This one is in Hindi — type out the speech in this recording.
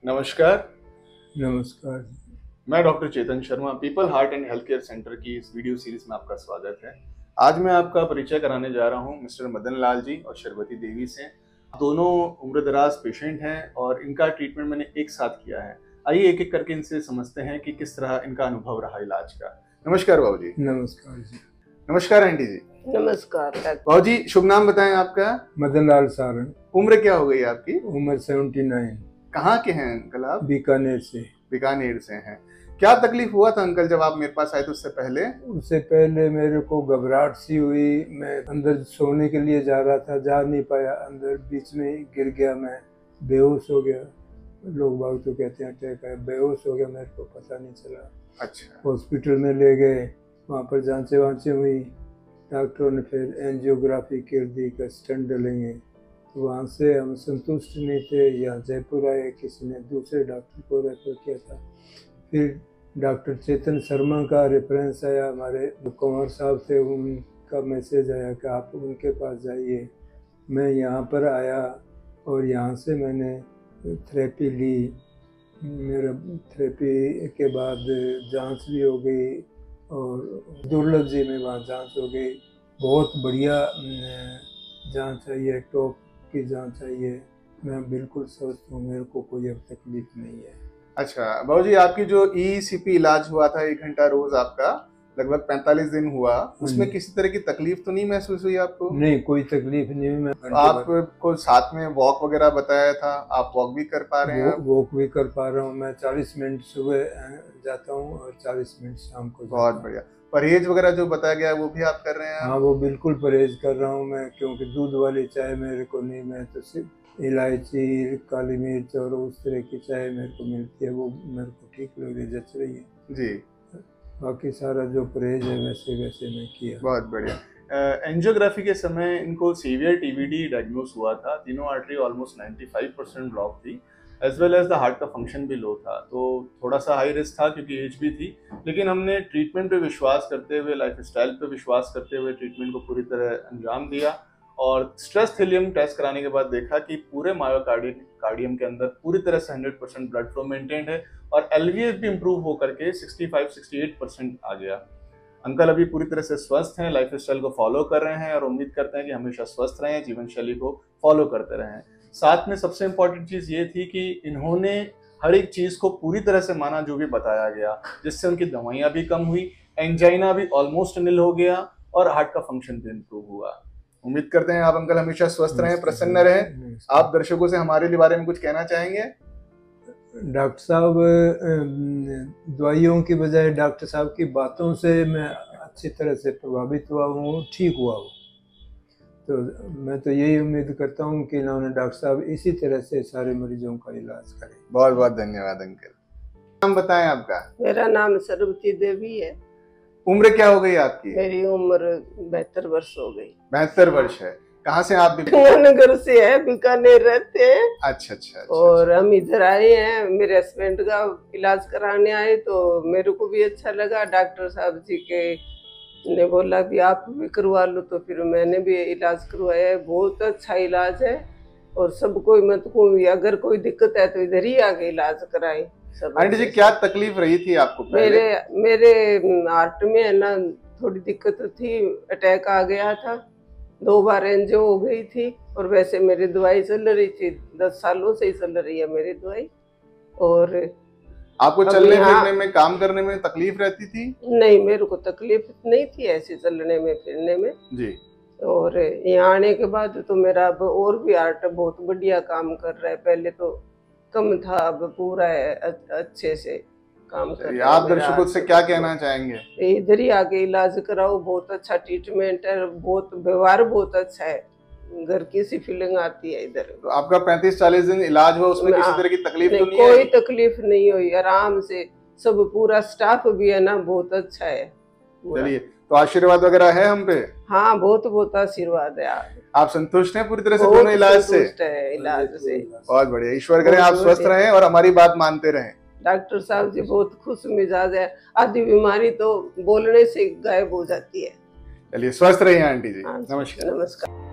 नमस्कार। नमस्कार। मैं doctor Chetan Sharma, people heart and health care centre की इस वीडियो सीरीज में आपका स्वागत है। आज मैं आपका परिचय कराने जा रहा हूं मिस्टर मदन लाल जी और शर्वती देवी से। दोनों उम्रदराज पेशेंट हैं और इनका ट्रीटमेंट मैंने एक साथ किया है। आइए एक एक करके इनसे समझते हैं कि किस तरह इनका अनुभव रहा इलाज का। नमस्कार बाबू जी। नमस्कार जी। नमस्कार आंटी जी। नमस्कार बाबू जी, शुभ नाम बताएं आपका? मदन लाल सारंग। उम्र क्या हो गई आपकी? उम्र 79। कहाँ के हैं अंकल आप? बीकानेर से। बीकानेर से हैं। क्या तकलीफ हुआ था अंकल जब आप मेरे पास आए थे उससे पहले? उससे पहले मेरे को घबराहट सी हुई। मैं अंदर सोने के लिए जा रहा था, जा नहीं पाया, अंदर बीच में गिर गया, मैं बेहोश हो गया। लोग बाग तो कहते हैं अटैक है, बेहोश हो गया, मेरे को पता नहीं चला। अच्छा। हॉस्पिटल में ले गए, वहाँ पर जांचें वांचें हुई, डॉक्टरों ने फिर एंजियोग्राफी कर दी का स्टेंट डलेंगे। वहाँ से हम संतुष्ट नहीं थे, यहाँ जयपुर आए, किसी ने दूसरे डॉक्टर को रेफर किया था। फिर डॉक्टर चेतन शर्मा का रेफरेंस आया, हमारे कुंवर साहब थे, उनका मैसेज आया कि आप उनके पास जाइए। मैं यहाँ पर आया और यहाँ से मैंने थेरेपी ली। मेरा थेरेपी के बाद जांच भी हो गई और दुर्लभ जी में वहाँ जांच हो गई। बहुत बढ़िया जांच आई है, टॉप की जांच आई है। मैं बिल्कुल स्वस्थ हूँ, मेरे को कोई अब तकलीफ नहीं है। अच्छा बाबू जी, आपकी जो ईसीपी इलाज हुआ था 1 घंटा रोज आपका, लगभग 45 दिन हुआ, उसमें किसी तरह की तकलीफ तो नहीं महसूस हुई आपको? नहीं, कोई तकलीफ नहीं हुई। मैं आपको साथ में वॉक वगैरह बताया था, आप वॉक भी कर पा रहे हैं? वॉक भी कर पा रहा हूँ मैं। 40 मिनट सुबह जाता हूँ और 40 मिनट शाम को। बहुत बढ़िया। परहेज वगैरह जो बताया गया वो भी आप कर रहे हैं? हाँ, वो बिल्कुल परहेज कर रहा हूँ मैं, क्योंकि दूध वाली चाय मेरे को नहीं, मैं तो सिर्फ इलायची, काली मिर्च और उस तरह की चाय मेरे को मिलती है, वो मेरे को ठीक लग रही, जच रही है जी। बाकी सारा जो परहेज है वैसे वैसे मैं किया। बहुत बढ़िया। एंजियोग्राफी के समय इनको सीवियर टीबीडी डायग्नोस हुआ था। तीनों आर्टरी ऑलमोस्ट 95% ब्लॉक थी, as well as the heart का फंक्शन भी लो था, तो थोड़ा सा हाई रिस्क था क्योंकि एज भी थी। लेकिन हमने ट्रीटमेंट पे विश्वास करते हुए, लाइफस्टाइल पे विश्वास करते हुए ट्रीटमेंट को पूरी तरह अंजाम दिया और स्ट्रेस थीलियम टेस्ट कराने के बाद देखा कि पूरे मायोकार्डियम के अंदर पूरी तरह से 100% ब्लड फ्लो मेंटेन्ड है और एलवीएफ भी इम्प्रूव होकर के 65-68% आ गया। अंकल अभी पूरी तरह से स्वस्थ हैं, लाइफस्टाइल को फॉलो कर रहे हैं और उम्मीद करते हैं कि हमेशा स्वस्थ रहें, जीवन शैली को फॉलो करते रहें। साथ में सबसे इम्पोर्टेंट चीज ये थी कि इन्होंने हर एक चीज को पूरी तरह से माना जो भी बताया गया, जिससे उनकी दवाइयां भी कम हुई, एंजाइना भी ऑलमोस्ट निल हो गया और हार्ट का फंक्शन भी इम्प्रूव हुआ। उम्मीद करते हैं आप अंकल हमेशा स्वस्थ रहें, प्रसन्न रहें। आप दर्शकों से हमारे बारे में कुछ कहना चाहेंगे? डॉक्टर साहब, दवाइयों की बजाय डॉक्टर साहब की बातों से मैं अच्छी तरह से प्रभावित हुआ हूँ, ठीक हुआ हूँ। तो मैं तो यही उम्मीद करता हूँ कि इन्होंने डॉक्टर साहब इसी तरह से सारे मरीजों का इलाज करें। बहुत बहुत धन्यवाद अंकल। नाम बताएं आपका? मेरा नाम शर्वती देवी है। उम्र क्या हो गई आपकी? मेरी उम्र 72 वर्ष हो गई। 72 वर्ष है। कहाँ से आप? नगर से है, बीकानेर रहते हैं। अच्छा। और हम इधर आए हैं, मेरे हस्बैंड का इलाज कराने आए, तो मेरे को भी अच्छा लगा। डॉक्टर साहब जी के ने बोला भी आप भी करवा लो, तो फिर मैंने भी इलाज करवाया है। बहुत अच्छा इलाज है और सबको मत को अगर कोई दिक्कत है तो इधर ही आके इलाज कराए। आंटी जी, क्या तकलीफ रही थी आपको पहले? मेरे हार्ट में है ना थोड़ी दिक्कत थी, अटैक आ गया था, 2 बार एंजियो हो गई थी और वैसे मेरी दवाई चल रही थी, 10 सालों से ही चल रही है मेरी दवाई। और आपको चलने फिरने में, काम करने में तकलीफ रहती थी? नहीं, मेरे को तकलीफ नहीं थी ऐसे चलने में फिरने में जी। और यहाँ आने के बाद तो मेरा अब और भी हार्ट बहुत बढ़िया काम कर रहा है। पहले तो कम था, अब पूरा है, अच्छे से काम कर रहा है। आप दर्शकों से क्या कहना चाहेंगे? इधर ही आके इलाज कराओ, बहुत अच्छा ट्रीटमेंट है, बहुत व्यवहार बहुत अच्छा है, घर की सी फीलिंग आती है इधर। तो आपका 35-40 दिन इलाज हुआ, उसमें किसी तरह की तकलीफ तो नहीं? कोई तकलीफ नहीं हुई, आराम से सब, पूरा स्टाफ भी है ना बहुत अच्छा है। चलिए, तो आशीर्वाद वगैरह है हम पे? हाँ, बहुत बहुत आशीर्वाद है। आप संतुष्ट हैं पूरी तरह से दोनों इलाज से? इलाज से बहुत बढ़िया। ईश्वर करे आप स्वस्थ रहें और हमारी बात मानते रहें। डॉक्टर साहब जी बहुत खुश मिजाज है, आधी बीमारी तो बोलने से गायब हो जाती है। चलिए, स्वस्थ रहिए आंटी जी। हाँ, नमस्कार। नमस्कार।